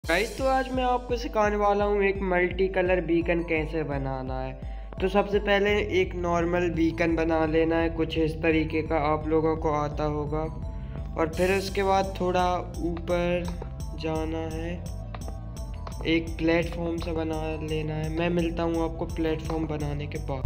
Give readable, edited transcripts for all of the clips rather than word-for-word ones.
Guys तो आज मैं आपको सिखाने वाला हूँ एक मल्टी कलर बीकन कैसे बनाना है। तो सबसे पहले एक नॉर्मल बीकन बना लेना है, कुछ इस तरीके का आप लोगों को आता होगा। और फिर उसके बाद थोड़ा ऊपर जाना है, एक प्लेटफॉर्म से बना लेना है। मैं मिलता हूँ आपको प्लेटफॉर्म बनाने के बाद।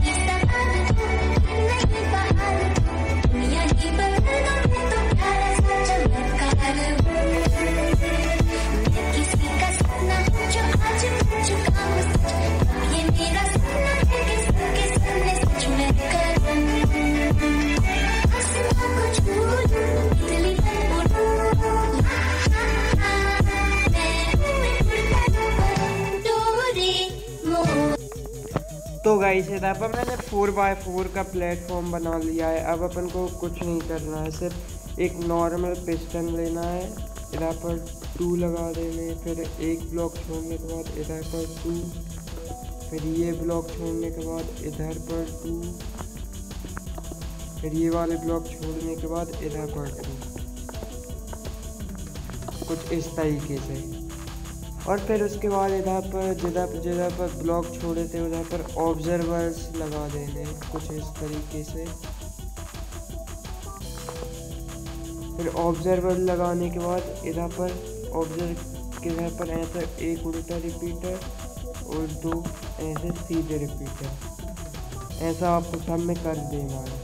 तो गाइस इधर पर मैंने 4x4 का प्लेटफॉर्म बना लिया है। अब अपन को कुछ नहीं करना है, सिर्फ एक नॉर्मल पिस्टन लेना है, इधर पर 2 लगा देने, फिर एक ब्लॉक छोड़ने के बाद इधर पर 2, फिर ये ब्लॉक छोड़ने के बाद इधर पर 2, फिर ये वाले ब्लॉक छोड़ने के बाद इधर पर 2, कुछ इस तरीके से। और फिर उसके बाद इधर पर जिधर पर ब्लॉक छोड़े थे उधर पर ऑब्जर्वर्स लगा देने, कुछ इस तरीके से। फिर ऑब्जर्वर लगाने के बाद इधर पर ऑब्जर्व के इधर पर ऐसा एक उल्टा रिपीटर और 2 ऐसे सीधे रिपीटर, ऐसा आपको सब में कर देना है।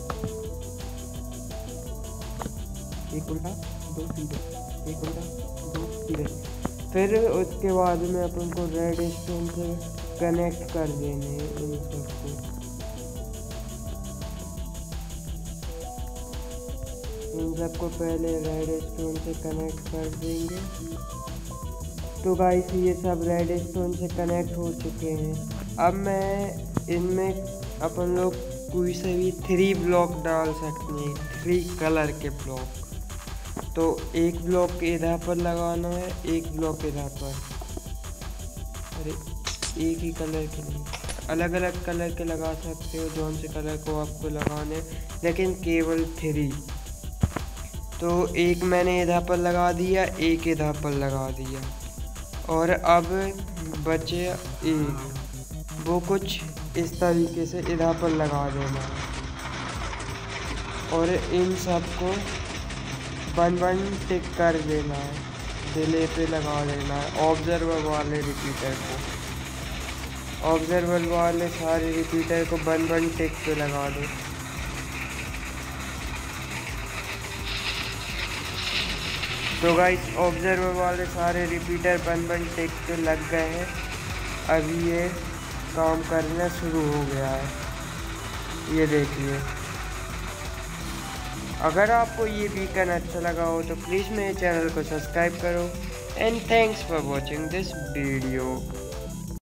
एक उल्टा 2 सीधे, एक उल्टा 2 सीधे। फिर उसके बाद में अपन को रेड स्टोन से कनेक्ट कर देने इन सबको। इन सबको पहले रेड स्टोन से कनेक्ट कर देंगे। तो गाइस ये सब रेड स्टोन से कनेक्ट हो चुके हैं। अब मैं इनमें अपन लोग कोई से भी 3 ब्लॉक डाल सकते हैं, 3 कलर के ब्लॉक। तो एक ब्लॉक इधर पर लगाना है, एक ब्लॉक इधर पर। अरे एक ही कलर के नहीं, अलग अलग कलर के लगा सकते हो, जौन से कलर को आपको लगाने, लेकिन केवल 3। तो एक मैंने इधर पर लगा दिया, एक इधर पर लगा दिया, और अब बचे एक, वो कुछ इस तरीके से इधर पर लगा देना है। और इन सबको 1 टिक कर देना है, डिले पे लगा देना है ऑब्जर्वर वाले रिपीटर को। ऑब्जर्वर वाले सारे रिपीटर को 1 टिक पे लगा दो। तो गाइस ऑब्जर्वर वाले सारे रिपीटर 1 टिक पे लग गए हैं। अभी ये काम करना शुरू हो गया है, ये देखिए। अगर आपको ये बीकन अच्छा लगा हो तो प्लीज़ मेरे चैनल को सब्सक्राइब करो। And thanks for watching this video.